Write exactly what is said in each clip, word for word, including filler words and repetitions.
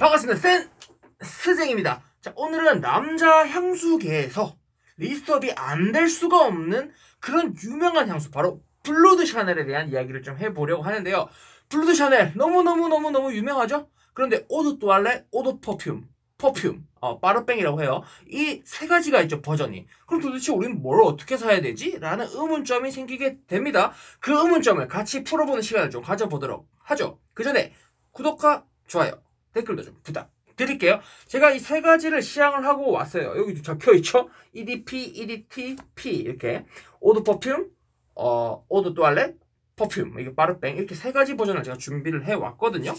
반갑습니다. 센 스쟁입니다. 자, 오늘은 남자 향수계에서 리스트업이 안 될 수가 없는 그런 유명한 향수, 바로 블루드 샤넬에 대한 이야기를 좀 해보려고 하는데요. 블루드 샤넬 너무너무너무너무 유명하죠? 그런데 오드 또알레, 오드 퍼퓸, 퍼퓸, 어, 빠르뺑이라고 해요. 이 세 가지가 있죠, 버전이. 그럼 도대체 우리는 뭘 어떻게 사야 되지? 라는 의문점이 생기게 됩니다. 그 의문점을 같이 풀어보는 시간을 좀 가져보도록 하죠. 그 전에 구독과 좋아요, 댓글도 좀 부탁드릴게요. 제가 이 세 가지를 시향을 하고 왔어요. 여기 적혀있죠? 이디피, 이디티, P 이렇게 오드 퍼퓸, 어, 오드 또알렛, 퍼퓸, 이게 빠르뺑, 이렇게 세 가지 버전을 제가 준비를 해왔거든요.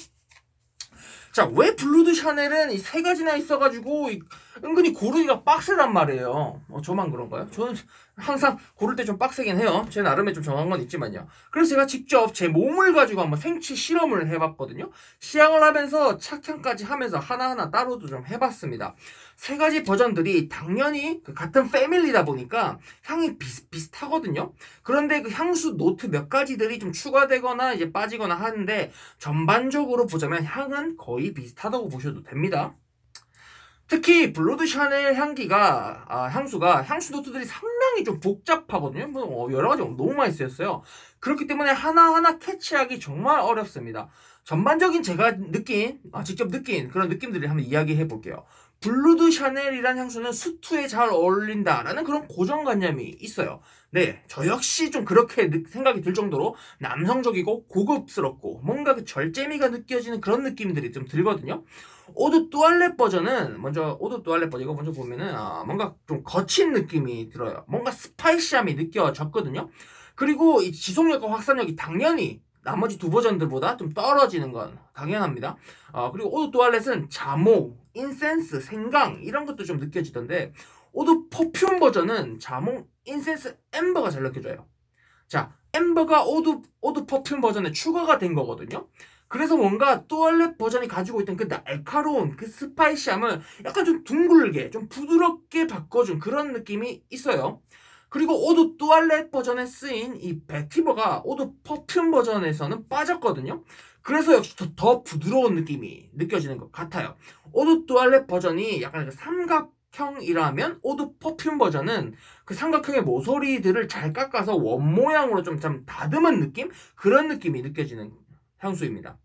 자, 왜 블루드 샤넬은 이 세 가지나 있어가지고 은근히 고르기가 빡세단 말이에요. 어, 저만 그런가요? 저는 항상 고를 때 좀 빡세긴 해요. 제 나름의 좀 정한 건 있지만요. 그래서 제가 직접 제 몸을 가지고 한번 생체 실험을 해봤거든요. 시향을 하면서 착향까지 하면서 하나하나 따로도 좀 해봤습니다. 세 가지 버전들이 당연히 그 같은 패밀리다 보니까 향이 비슷비슷하거든요. 그런데 그 향수 노트 몇 가지들이 좀 추가되거나 이제 빠지거나 하는데 전반적으로 보자면 향은 거의 비슷하다고 보셔도 됩니다. 특히 블루드 샤넬 향기가 아, 향수가 향수 노트들이 상당히 좀 복잡하거든요. 뭐 여러 가지 너무 많이 쓰였어요. 그렇기 때문에 하나하나 캐치하기 정말 어렵습니다. 전반적인 제가 느낀 아, 직접 느낀 그런 느낌들을 한번 이야기해 볼게요. 블루드 샤넬이란 향수는 수트에 잘 어울린다라는 그런 고정관념이 있어요. 네, 저 역시 좀 그렇게 생각이 들 정도로 남성적이고 고급스럽고 뭔가 그 절제미가 느껴지는 그런 느낌들이 좀 들거든요. 오드 또알렛 버전은 먼저 오드 또알렛 버전 이거 먼저 보면은 아, 뭔가 좀 거친 느낌이 들어요. 뭔가 스파이시함이 느껴졌거든요. 그리고 이 지속력과 확산력이 당연히 나머지 두 버전들보다 좀 떨어지는 건 당연합니다. 어, 그리고 오드 또알렛은 자몽, 인센스, 생강 이런 것도 좀 느껴지던데 오드 퍼퓸 버전은 자몽, 인센스, 엠버가 잘 느껴져요. 자, 엠버가 오드, 오드 퍼퓸 버전에 추가가 된 거거든요. 그래서 뭔가 또알렛 버전이 가지고 있던 그 날카로운 그 스파이시함을 약간 좀 둥글게, 좀 부드럽게 바꿔준 그런 느낌이 있어요. 그리고 오드 또알렛 버전에 쓰인 이 베티버가 오드 퍼퓸 버전에서는 빠졌거든요. 그래서 역시 더, 더 부드러운 느낌이 느껴지는 것 같아요. 오드 또알렛 버전이 약간 그 삼각형이라면 오드 퍼퓸 버전은 그 삼각형의 모서리들을 잘 깎아서 원 모양으로 좀, 좀 다듬은 느낌? 그런 느낌이 느껴지는 향수입니다.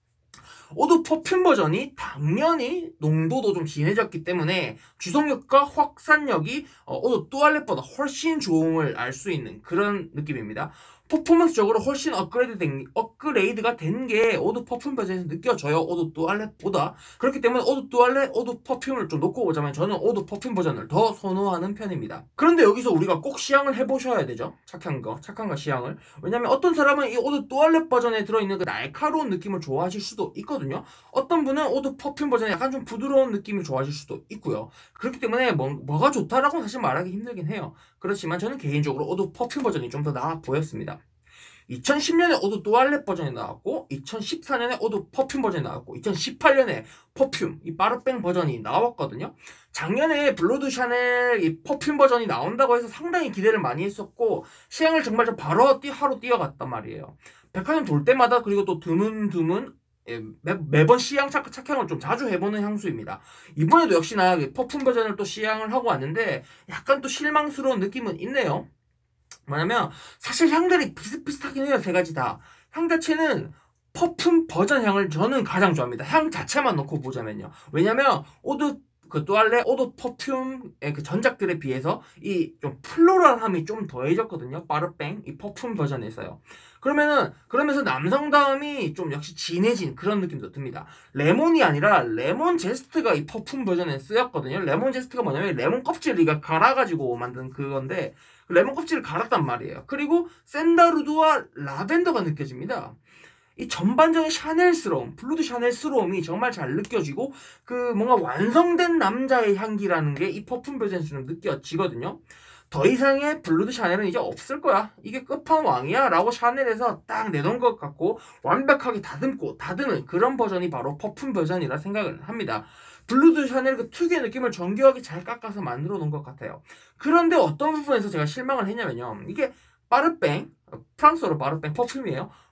오드 퍼퓸 버전이 당연히 농도도 좀 진해졌기 때문에 주성력과 확산력이 어, 오드 또알렛보다 훨씬 좋음을 알 수 있는 그런 느낌입니다. 퍼포먼스적으로 훨씬 업그레이드 된, 업그레이드가 된 게 오드 퍼퓸 버전에서 느껴져요. 오드 또알렛보다. 그렇기 때문에 오드 또알렛, 오드 퍼퓸을 좀 놓고 보자면 저는 오드 퍼퓸 버전을 더 선호하는 편입니다. 그런데 여기서 우리가 꼭 시향을 해보셔야 되죠. 착한 거, 착한 거 시향을. 왜냐면 어떤 사람은 이 오드 또알렛 버전에 들어있는 그 날카로운 느낌을 좋아하실 수도 있거든요. 어떤 분은 오드 퍼퓸 버전에 약간 좀 부드러운 느낌을 좋아하실 수도 있고요. 그렇기 때문에 뭐, 뭐가 좋다라고 사실 말하기 힘들긴 해요. 그렇지만 저는 개인적으로 오드 퍼퓸 버전이 좀 더 나아 보였습니다. 이천십 년에 오드 또알렛 버전이 나왔고 이천십사 년에 오드 퍼퓸 버전이 나왔고 이천십팔 년에 퍼퓸 이 빠르뺑 버전이 나왔거든요. 작년에 블루드 샤넬 이 퍼퓸 버전이 나온다고 해서 상당히 기대를 많이 했었고 시향을 정말 좀 바로 뛰, 하루 뛰어갔단 말이에요. 백화점 돌 때마다 그리고 또 드문드문 예, 매, 매번 시향 착, 착향을 좀 자주 해보는 향수입니다. 이번에도 역시나 퍼퓸 버전을 또 시향을 하고 왔는데 약간 또 실망스러운 느낌은 있네요. 뭐냐면 사실 향들이 비슷비슷하긴 해요. 세 가지 다. 향 자체는 퍼퓸 버전 향을 저는 가장 좋아합니다. 향 자체만 놓고 보자면요. 왜냐면 오드 그 또알렛, 오드 퍼퓸의 그 전작들에 비해서 이 좀 플로럴함이 좀 더해졌거든요. 빠르뺑 이 퍼퓸 버전에서요. 그러면은 그러면서 남성다움이 좀 역시 진해진 그런 느낌도 듭니다. 레몬이 아니라 레몬 제스트가 이 퍼퓸 버전에 쓰였거든요. 레몬 제스트가 뭐냐면 레몬 껍질을 이가 갈아가지고 만든 그건데 레몬 껍질을 갈았단 말이에요. 그리고 샌다루드와 라벤더가 느껴집니다. 이 전반적인 샤넬스러움, 블루드 샤넬스러움이 정말 잘 느껴지고 그 뭔가 완성된 남자의 향기라는 게 이 퍼퓸 버전에서 좀 느껴지거든요. 더 이상의 블루드 샤넬은 이제 없을 거야. 이게 끝판왕이야 라고 샤넬에서 딱 내놓은 것 같고 완벽하게 다듬고 다듬은 그런 버전이 바로 퍼퓸 버전이라 생각을 합니다. 블루드 샤넬 그 특유의 느낌을 정교하게 잘 깎아서 만들어 놓은 것 같아요. 그런데 어떤 부분에서 제가 실망을 했냐면요. 이게 빠르뺑, 프랑스어로 빠르뺑 퍼퓸이에요.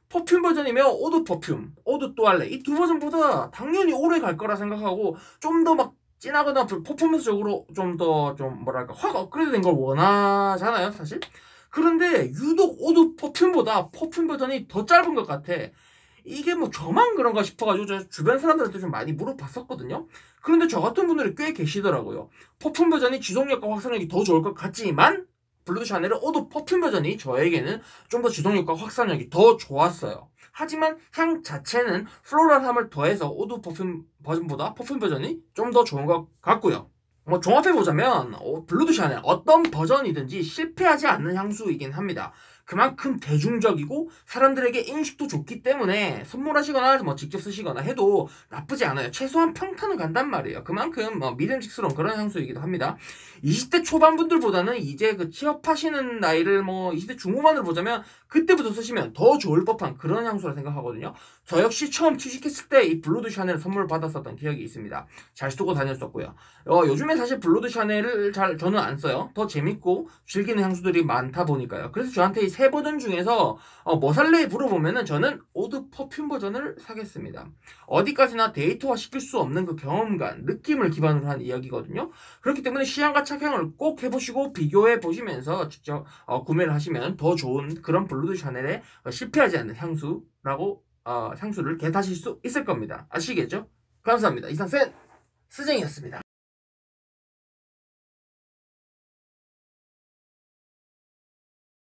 퍼퓸 버전이면 오드 퍼퓸, 오드 또알레 이 두 버전보다 당연히 오래 갈 거라 생각하고 좀 더 막 진하거나 퍼포먼스적으로 좀 더 좀 뭐랄까 확 업그레이드 된 걸 원하잖아요 사실. 그런데 유독 오드 퍼퓸보다 퍼퓸 버전이 더 짧은 것 같아. 이게 뭐 저만 그런가 싶어가지고 저 주변 사람들한테 좀 많이 물어봤었거든요. 그런데 저 같은 분들이 꽤 계시더라고요. 퍼퓸 버전이 지속력과 확산력이 더 좋을 것 같지만 블루드 샤넬의 오드 퍼퓸 버전이 저에게는 좀 더 지속력과 확산력이 더 좋았어요. 하지만 향 자체는 플로럴함을 더해서 오드 퍼퓸 버전보다 퍼퓸 버전이 좀 더 좋은 것 같고요. 뭐 종합해보자면 어, 블루드 샤넬 어떤 버전이든지 실패하지 않는 향수이긴 합니다. 그만큼 대중적이고 사람들에게 인식도 좋기 때문에 선물하시거나 뭐 직접 쓰시거나 해도 나쁘지 않아요. 최소한 평탄은 간단 말이에요. 그만큼 뭐 믿음직스러운 그런 향수이기도 합니다. 이십 대 초반 분들보다는 이제 그 취업하시는 나이를 뭐 이십 대 중후반으로 보자면 그때부터 쓰시면 더 좋을 법한 그런 향수라 생각하거든요. 저 역시 처음 취직했을 때 이 블루드 샤넬 선물 받았었던 기억이 있습니다. 잘 쓰고 다녔었고요. 어, 요즘에 사실 블루드 샤넬을 잘 저는 안 써요. 더 재밌고 즐기는 향수들이 많다 보니까요. 그래서 저한테 이 세 버전 중에서 어, 뭐 살래 물어보면은 저는 오드 퍼퓸 버전을 사겠습니다. 어디까지나 데이터화 시킬 수 없는 그 경험감, 느낌을 기반으로 한 이야기거든요. 그렇기 때문에 시향과 착향을 꼭 해보시고 비교해 보시면서 직접 어, 구매를 하시면 더 좋은 그런 블루드 샤넬에 어, 실패하지 않는 향수라고 어, 향수를 겟하실 수 있을 겁니다. 아시겠죠? 감사합니다. 이상 센 스쟁이었습니다.